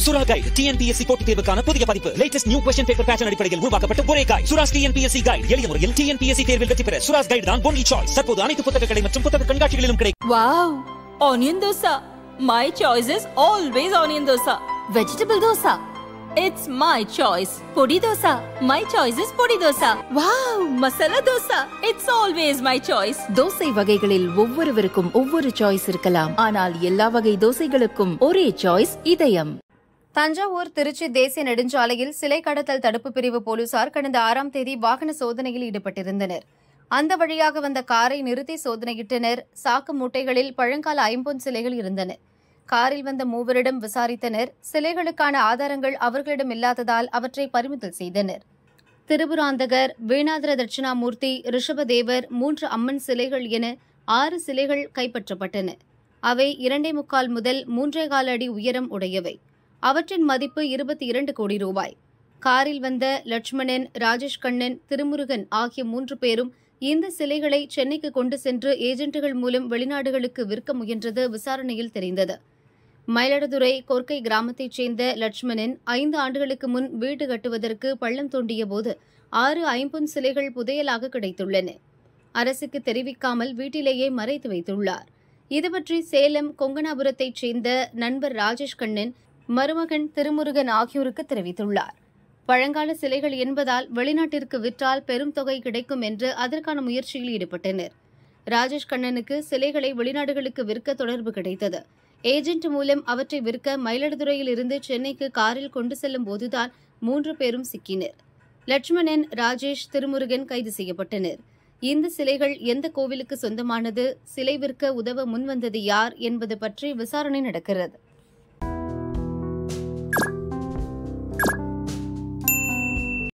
சுரா guide TNPSC போட்டித் தேர்வுக்கான புதிய பதிப்பு. Latest new question paper pattern அடிப்படையில் உருவாக்கப்பட்ட ஒரே கைடு. Sura's TNPSC guide. எளிய முறையில் டிஎன்பிஎஸ்சி தேர்வில் வெற்றி பெற சுராஸ் கைடு தான் ஒன்லி சாய்ஸ். தற்போது அனைத்து புத்தக கடை மற்றும் புத்தக கண்காட்சிகளிலும் கிடைக்கும். Wow, onion dosa. My choice is always onion dosa. Vegetable dosa. It's my choice. Podi dosa. My choice is podi dosa. Wow, masala dosa. It's always my choice. Dosa வகைகளில் ஒவ்வொருவருக்கும் ஒவ்வொரு சாய்ஸ் இருக்கலாம். ஆனால் எல்லா வகை தோசைகளுக்கும் ஒரே சாய்ஸ் இதயம். தஞ்சாவூர் திருச்சி தேசிய நெடுஞ்சாலையில் சிலை கடத்தல் தடுப்பு பிரிவு போலீசார் கடந்த 6ஆம் தேதி வாகன சோதனையில் ஈடுபட்டிருந்தனர். அந்த வழியாக வந்த காரை நிறுத்தி சோதனையிட்டனர். சாக்கு மூட்டைகளில் பழங்கால ஐம்பொன் சிலைகள் இருந்தன. காரில் வந்த மூவரிடம் விசாரித்தனர். சிலைகளுக்கான ஆதாரங்கள் அவர்களிடம் இல்லாததால் அவற்றை பறிமுதல் செய்தனர். திருபுராந்தகர், வீணாதர தட்சிணாமூர்த்தி, ரிஷபதேவர், 3 அம்மன் சிலைகள் என 6 சிலைகள் கைப்பற்றப்பட்டன. அவை 2.25 முதல் 3.25 அடி உயரம் உடையவை. அவற்றின் மதிப்பு 22 கோடி ரூபாய். காரில் வந்த லட்சுமணன், ராஜேஷ் கண்ணன், திருமுருகன் ஆகிய 3 பேரும் இந்த சிலைகளை சென்னைக்கு கொண்டு சென்று ஏஜென்ட்டுகள் மூலம் வெளிநாடுகளுக்கு விற்க முயன்றது விசாரணையில் தெரிந்தது. மயிலாடுதுறை கொர்க்கை கிராமத்தைச் சேர்ந்த லட்சுமணன் 5 ஆண்டுகளுக்கு முன் வீடு கட்டுவதற்கு பள்ளம் தோண்டிய போது 6 ஐம்பொன் சிலைகள் புதையலாக கிடைத்துள்ளன. அரசுக்கு தெரிவிக்காமல் வீட்டிலேயே மறைத்து வைத்துள்ளார். இதுபற்றி சேலம் கொங்கனாபுரத்தைச் சேர்ந்த நண்பர் ராஜேஷ் கண்ணன் மருமகன் திருமுருகன் ஆகியோருக்கு தெரிவித்துள்ளார். பழங்கால சிலைகள் என்பதால் வெளிநாட்டிற்கு விற்றால் பெரும் தொகை கிடைக்கும் என்று அதற்கான முயற்சியில் ஈடுபட்டனர். ராஜேஷ் கண்ணனுக்கு சிலைகளை வெளிநாடுகளுக்கு விற்க தொடர்பு கிடைத்தது. ஏஜென்ட் மூலம் அவற்றை விற்க மயிலாடுதுறையில் இருந்து சென்னைக்கு காரில் கொண்டு செல்லும் போதுதான் 3 பேரும் சிக்கினர். லட்சுமணன், ராஜேஷ், திருமுருகன் கைது செய்யப்பட்டனர். இந்த சிலைகள் எந்த கோவிலுக்கு சொந்தமானது, சிலை விற்க உதவ முன்வந்தது யார் என்பது பற்றி விசாரணை நடக்கிறது.